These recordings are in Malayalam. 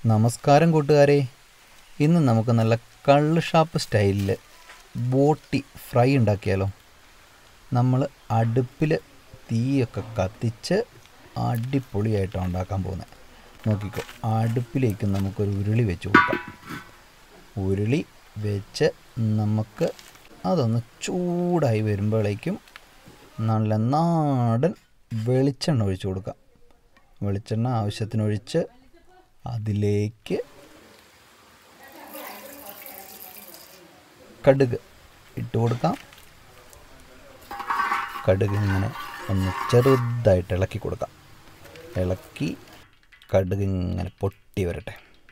നമസ്കാരം കൂട്ടുകാരെ. ഇന്ന് നമുക്ക് നല്ല കള്ള് ഷാപ്പ് സ്റ്റൈലിൽ ബോട്ടി ഫ്രൈ ഉണ്ടാക്കിയാലോ. നമ്മൾ അടുപ്പിൽ തീയൊക്കെ കത്തിച്ച് അടിപൊളിയായിട്ടാണ് ഉണ്ടാക്കാൻ പോകുന്നത്. നോക്കിക്കോ, അടുപ്പിലേക്ക് നമുക്കൊരു ഉരുളി വെച്ച് കൊടുക്കാം. ഉരുളി വെച്ച് നമുക്ക് അതൊന്ന് ചൂടായി വരുമ്പോഴേക്കും നല്ല നാടൻ വെളിച്ചെണ്ണ ഒഴിച്ച് കൊടുക്കാം. വെളിച്ചെണ്ണ ആവശ്യത്തിനൊഴിച്ച് അതിലേക്ക് കടുക് ഇട്ട് കൊടുക്കാം. കടുക് ഇങ്ങനെ ഒന്ന് ചെറുതായിട്ട് ഇളക്കി കൊടുക്കാം. ഇളക്കി കടുക് ഇങ്ങനെ പൊട്ടി വരട്ടെ.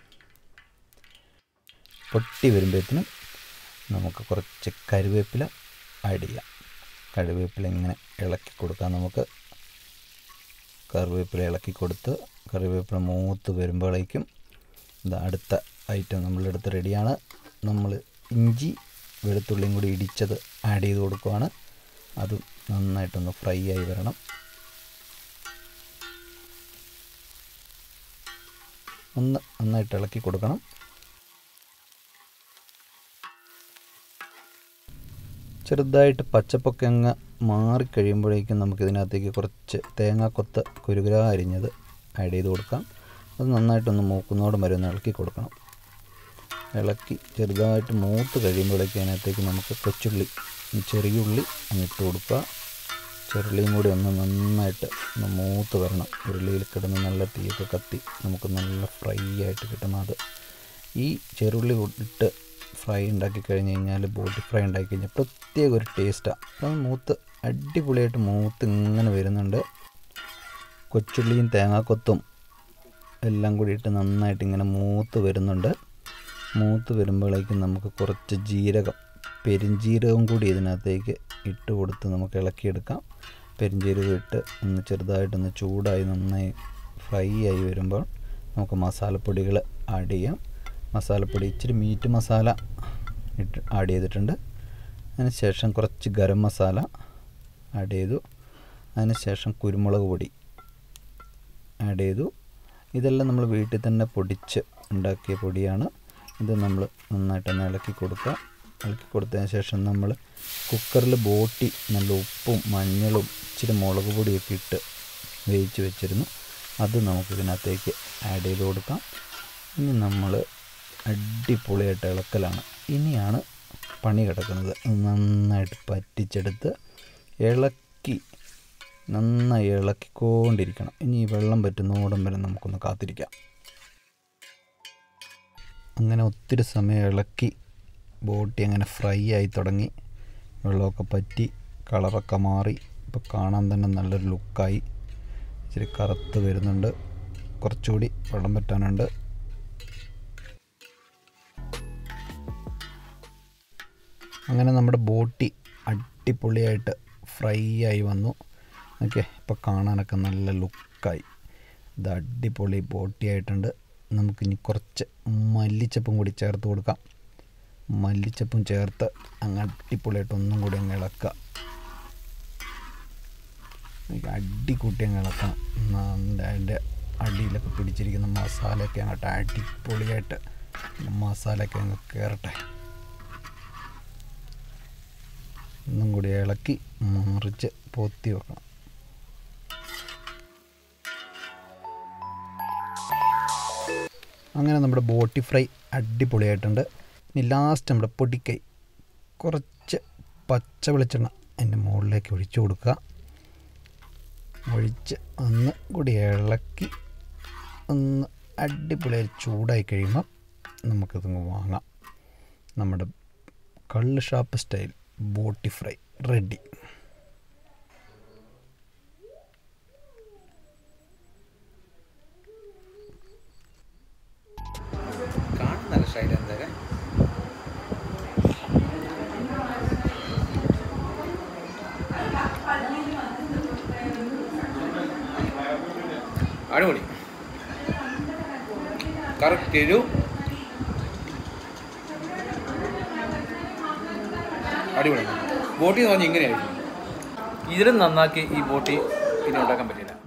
പൊട്ടി വരുമ്പോഴത്തേനും നമുക്ക് കുറച്ച് കറിവേപ്പില ആഡ് ചെയ്യാം. കറിവേപ്പില ഇങ്ങനെ ഇളക്കി കൊടുക്കാം. നമുക്ക് കറിവേപ്പില ഇളക്കി കൊടുത്ത് കറിവേപ്പില മൂത്ത് വരുമ്പോഴേക്കും അടുത്ത ഐറ്റം നമ്മളെടുത്ത് റെഡിയാണ്. നമ്മൾ ഇഞ്ചി വെളുത്തുള്ളിയും കൂടി ഇടിച്ചത് ആഡ് ചെയ്ത് കൊടുക്കുകയാണ്. അതും നന്നായിട്ടൊന്ന് ഫ്രൈ ആയി വരണം. ഒന്ന് നന്നായിട്ട് ഇളക്കി കൊടുക്കണം. ചെറുതായിട്ട് പച്ചപ്പൊക്കെ അങ്ങ് മാറിക്കഴിയുമ്പോഴേക്കും നമുക്കിതിനകത്തേക്ക് കുറച്ച് തേങ്ങാക്കൊത്ത് കുരുകുരാ അരിഞ്ഞത് ആഡ് ചെയ്ത് കൊടുക്കാം. അത് നന്നായിട്ടൊന്ന് മൂക്കുന്നോടും വരെ ഒന്ന് ഇളക്കി കൊടുക്കണം. ഇളക്കി ചെറുതായിട്ട് മൂത്ത് കഴിയുമ്പോഴേക്കും അതിനകത്തേക്ക് നമുക്ക് കൊച്ചുള്ളി, ചെറിയുള്ളി ഇട്ട് കൊടുക്കുക. ചെറുള്ളിയും കൂടി ഒന്ന് നന്നായിട്ട് ഒന്ന് മൂത്ത് വരണം. ഉരുളിയിൽ കിടന്ന് നല്ല തീയൊക്കെ കത്തി നമുക്ക് നല്ല ഫ്രൈ ആയിട്ട് കിട്ടണം. അത് ഈ ചെറുള്ളി ഇട്ട് ഫ്രൈ ഉണ്ടാക്കി കഴിഞ്ഞ് കഴിഞ്ഞാൽ, ബോട്ടി ഫ്രൈ ഉണ്ടാക്കി കഴിഞ്ഞാൽ പ്രത്യേക ഒരു ടേസ്റ്റാണ്. അത് മൂത്ത് അടിപൊളിയായിട്ട് മൂത്ത് ഇങ്ങനെ വരുന്നുണ്ട്. കൊച്ചുള്ളിയും തേങ്ങാക്കൊത്തും എല്ലാം കൂടി ഇട്ട് നന്നായിട്ട് ഇങ്ങനെ മൂത്ത് വരുന്നുണ്ട്. മൂത്ത് വരുമ്പോഴേക്കും നമുക്ക് കുറച്ച് ജീരകം, പെരിഞ്ജീരകം കൂടി ഇതിനകത്തേക്ക് ഇട്ട് കൊടുത്ത് നമുക്ക് ഇളക്കിയെടുക്കാം. പെരിഞ്ജീരകം ഇട്ട് ഒന്ന് ചെറുതായിട്ടൊന്ന് ചൂടായി നന്നായി ഫ്രൈ ആയി വരുമ്പോൾ നമുക്ക് മസാലപ്പൊടികൾ ആഡ് ചെയ്യാം. മസാലപ്പൊടി ഇച്ചിരി മീറ്റ് മസാല ആഡ് ചെയ്തിട്ടുണ്ട്. അതിന് ശേഷം കുറച്ച് ഗരം മസാല ആഡ് ചെയ്തു. അതിന് ശേഷം കുരുമുളക് പൊടി ആഡ് ചെയ്തു. ഇതെല്ലാം നമ്മൾ വീട്ടിൽ തന്നെ പൊടിച്ച് ഉണ്ടാക്കിയ പൊടിയാണ്. ഇത് നമ്മൾ നന്നായിട്ടൊന്ന് ഇളക്കി കൊടുക്കുക. ഇളക്കി കൊടുത്തതിന് ശേഷം നമ്മൾ കുക്കറിൽ ബോട്ടി നല്ല ഉപ്പും മഞ്ഞളും ഇച്ചിരി മുളക് പൊടിയൊക്കെ ഇട്ട് വേവിച്ച് വെച്ചിരുന്നു. അത് നമുക്കിതിനകത്തേക്ക് ആഡ് ചെയ്ത് കൊടുക്കാം. ഇനി നമ്മൾ അടിപൊളിയായിട്ട് ഇളക്കലാണ്. ഇനിയാണ് പണി കിടക്കുന്നത്. നന്നായിട്ട് പറ്റിച്ചെടുത്ത് ഇളക്കി നന്നായി ഇളക്കിക്കൊണ്ടിരിക്കണം. ഇനി ഈ വെള്ളം പറ്റുന്നോടം വരെ നമുക്കൊന്ന് കാത്തിരിക്കാം. അങ്ങനെ ഒത്തിരി സമയം ഇളക്കി ബോട്ടി അങ്ങനെ ഫ്രൈ ആയി തുടങ്ങി. വെള്ളമൊക്കെ പറ്റി കളറൊക്കെ മാറി. ഇപ്പോൾ കാണാൻ തന്നെ നല്ലൊരു ലുക്കായി. ഇച്ചിരി കറുത്ത് വരുന്നുണ്ട്. കുറച്ചുകൂടി വെള്ളം പറ്റാനുണ്ട്. അങ്ങനെ നമ്മുടെ ബോട്ടി അടിപൊളിയായിട്ട് ഫ്രൈ ആയി വന്നു. ഓക്കെ, ഇപ്പോൾ കാണാനൊക്കെ നല്ല ലുക്കായി. ഇത് അടിപൊളി ബോട്ടി ആയിട്ടുണ്ട്. നമുക്കിനി കുറച്ച് മല്ലിച്ചപ്പും കൂടി ചേർത്ത് കൊടുക്കാം. മല്ലിച്ചപ്പും ചേർത്ത് അങ്ങ് അടിപൊളിയായിട്ട് ഒന്നും കൂടി അങ്ങ് ഇളക്കുക. അടികൂട്ടി അങ്ങ് ഇളക്കണം. അതിൻ്റെ അടിയിലൊക്കെ പിടിച്ചിരിക്കുന്ന മസാലയൊക്കെ അങ്ങോട്ട് അടിപൊളിയായിട്ട് മസാലയൊക്കെ അങ്ങ് കയറട്ടെ. ഒന്നും കൂടി ഇളക്കി മറിച്ച് പൊത്തി വെക്കണം. അങ്ങനെ നമ്മുടെ ബോട്ടി ഫ്രൈ അടിപൊളിയായിട്ടുണ്ട്. ഇനി ലാസ്റ്റ് നമ്മുടെ പൊടിക്കൈ കുറച്ച് പച്ച വെളിച്ചെണ്ണ അതിൻ്റെ മുകളിലേക്ക് ഒഴിച്ചു കൊടുക്കുക. ഒഴിച്ച് ഒന്ന് കൂടി ഇളക്കി ഒന്ന് അടിപൊളിയായി ചൂടായി കഴിയുമ്പോൾ നമുക്കിതൊന്ന് വാങ്ങാം. നമ്മുടെ കള്ള് ഷാപ്പ് സ്റ്റൈൽ ബോട്ടി ഫ്രൈ റെഡി. കാണുന്നല്ല സ്റ്റൈൽ എന്തായാലും അടിപൊളി. കറക്റ്റ് ഒരു അടിപൊളി ബോട്ടി എന്ന് പറഞ്ഞാൽ ഇങ്ങനെയായിരുന്നു. ഇതിലും നന്നാക്കി ഈ ബോട്ടി ഇനി ഉണ്ടാക്കാൻ പറ്റില്ല.